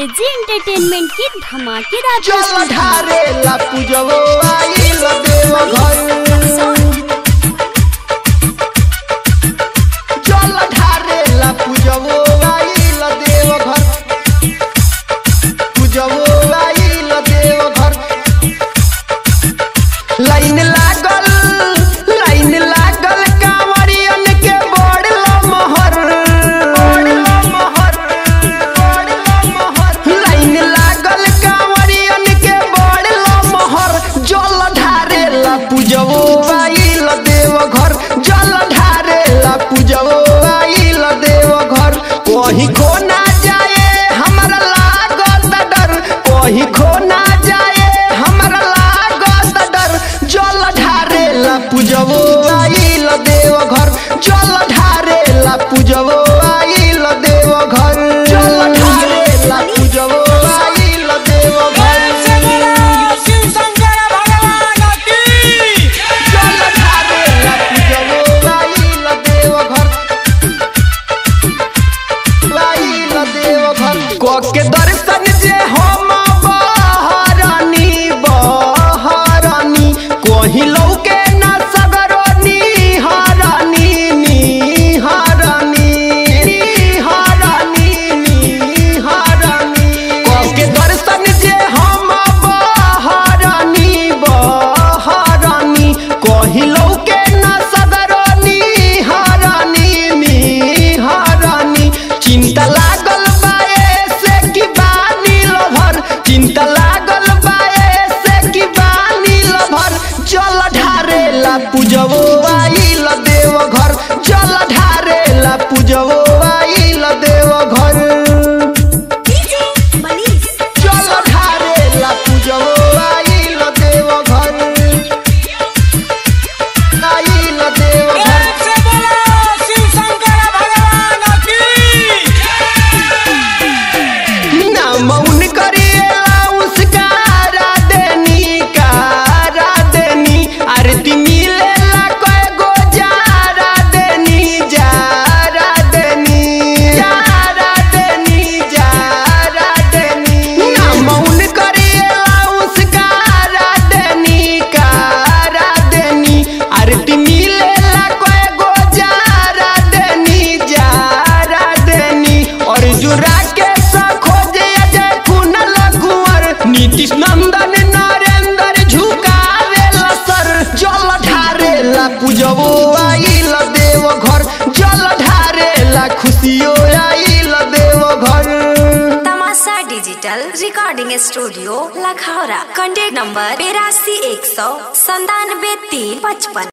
AG entertainment की धमाकेदार चल ढारे ला पूजवो आइल देव घर। चल ढारे ला पूजवो आइल देव घर। पूजवो आइल देव घर। लाइन लागल कांवरियन के बड़ लमहर। लाइन लागल कांवरियन के बड़ लमहर। जल ढारे ला पूजवो आइल देव घर। जल ढारे ला पूजवो आइल देव घर। कहीं खो ना जाए हमरा लागत डर। कहीं खो ना जाए हमरा लागत डर। जल ढारे ला पूजवो आइल देव घर। जल ढारे ला पूजवो आइल देव घर। जल ढारे ला पूजवो आइल देव घर। शिव शंकर भगवान की जल ढारे ला पूजवो आइल देव घर। आइल देव घर। के दर्शन जे हम बहरानी कहीं लौके ना सगरोनी हरानी के दर्शन जे हम बहरानी कहीं लौके ना सगरोनी हरानी। चिंता लागल बाए से की बानी लभर। चिंता लागल बाए से की बानी लभर। जल ढारे ला पूजवो आइल देव घर। जल ढारे ला पूजवो आइल देव घर। जल ढारे ला पूजवो आइल देव घर। आइल देव घर। से बोलो शिव शंकर भगवान की ना मौन करिएला उसका कारा देनी आरती मिलेला कय गो जारा देनी ना मौन करिएला उसका कारा देनी आरती मिलेला कय गो जारा देनी और जुरा के खोजे अजय कुनल कुंवर। नीतीश नंदन नरेंद्र झुकावे सर। जल ढारे ला पूजवो आइल देव घर। जल ढारे ला खुशियो आइल देव घर। तमाशा digital recording studio Lakhaura. Contact number 82 100 97 355।